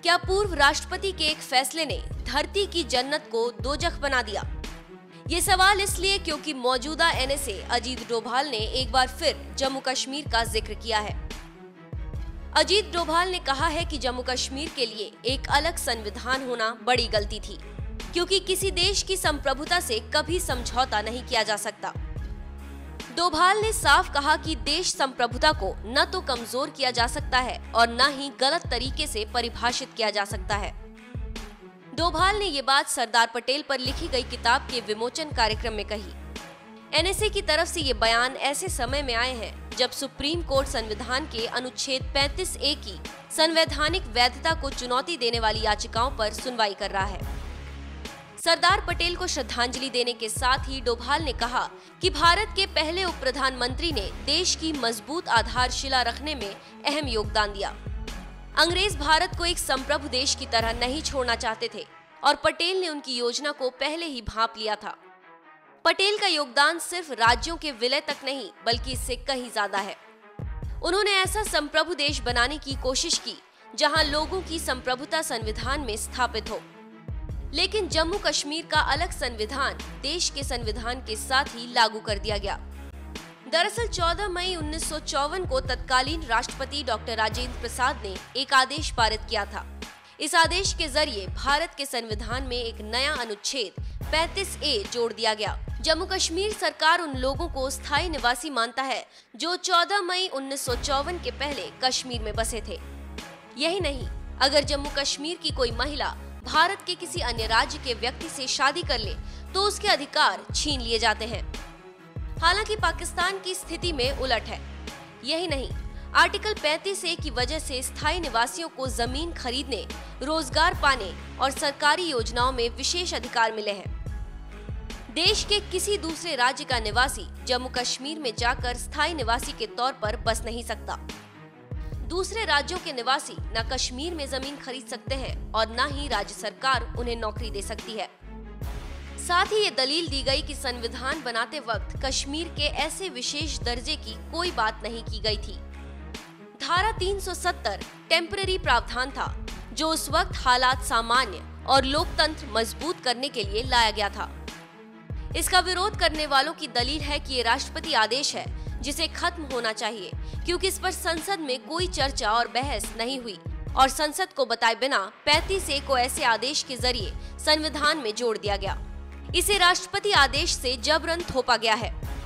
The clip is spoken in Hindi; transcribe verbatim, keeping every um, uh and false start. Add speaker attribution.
Speaker 1: क्या पूर्व राष्ट्रपति के एक फैसले ने धरती की जन्नत को दोजख बना दिया? ये सवाल इसलिए क्योंकि मौजूदा N S A Ajit Doval ने एक बार फिर जम्मू कश्मीर का जिक्र किया है। अजीत डोभाल ने कहा है कि जम्मू कश्मीर के लिए एक अलग संविधान होना बड़ी गलती थी, क्योंकि किसी देश की संप्रभुता से कभी समझौता नहीं किया जा सकता। डोभाल ने साफ कहा कि देश संप्रभुता को न तो कमजोर किया जा सकता है और न ही गलत तरीके से परिभाषित किया जा सकता है। डोभाल ने ये बात सरदार पटेल पर लिखी गई किताब के विमोचन कार्यक्रम में कही। एन एस ए की तरफ से ये बयान ऐसे समय में आए हैं जब सुप्रीम कोर्ट संविधान के अनुच्छेद पैंतीस ए की संवैधानिक वैधता को चुनौती देने वाली याचिकाओं पर सुनवाई कर रहा है। सरदार पटेल को श्रद्धांजलि देने के साथ ही डोभाल ने कहा कि भारत के पहले उप प्रधानमंत्री ने देश की मजबूत आधारशिला रखने में अहम योगदान दिया। अंग्रेज भारत को एक संप्रभु देश की तरह नहीं छोड़ना चाहते थे और पटेल ने उनकी योजना को पहले ही भांप लिया था। पटेल का योगदान सिर्फ राज्यों के विलय तक नहीं बल्कि इससे कहीं ज्यादा है। उन्होंने ऐसा संप्रभु देश बनाने की कोशिश की जहां लोगों की संप्रभुता संविधान में स्थापित हो। लेकिन जम्मू कश्मीर का अलग संविधान देश के संविधान के साथ ही लागू कर दिया गया। दरअसल चौदह मई उन्नीस सौ चौवन को तत्कालीन राष्ट्रपति डॉक्टर राजेंद्र प्रसाद ने एक आदेश पारित किया था। इस आदेश के जरिए भारत के संविधान में एक नया अनुच्छेद पैंतीस ए जोड़ दिया गया। जम्मू कश्मीर सरकार उन लोगों को स्थायी निवासी मानता है जो चौदह मई उन्नीस सौ चौवन के पहले कश्मीर में बसे थे। यही नहीं, अगर जम्मू कश्मीर की कोई महिला भारत के किसी अन्य राज्य के व्यक्ति से शादी कर ले तो उसके अधिकार छीन लिए जाते हैं। हालांकि पाकिस्तान की स्थिति में उलट है। यही नहीं, आर्टिकल पैंतीस ए की वजह से स्थायी निवासियों को जमीन खरीदने, रोजगार पाने और सरकारी योजनाओं में विशेष अधिकार मिले हैं। देश के किसी दूसरे राज्य का निवासी जम्मू कश्मीर में जाकर स्थायी निवासी के तौर पर बस नहीं सकता। दूसरे राज्यों के निवासी न कश्मीर में जमीन खरीद सकते हैं और न ही राज्य सरकार उन्हें नौकरी दे सकती है। साथ ही ये दलील दी गई कि संविधान बनाते वक्त कश्मीर के ऐसे विशेष दर्जे की कोई बात नहीं की गई थी। धारा तीन सौ सत्तर टेम्पररी प्रावधान था जो उस वक्त हालात सामान्य और लोकतंत्र मजबूत करने के लिए लाया गया था। इसका विरोध करने वालों की दलील है कि ये राष्ट्रपति आदेश है जिसे खत्म होना चाहिए, क्योंकि इस पर संसद में कोई चर्चा और बहस नहीं हुई और संसद को बताए बिना पैंतीस ए को ऐसे आदेश के जरिए संविधान में जोड़ दिया गया। इसे राष्ट्रपति आदेश से जबरन थोपा गया है।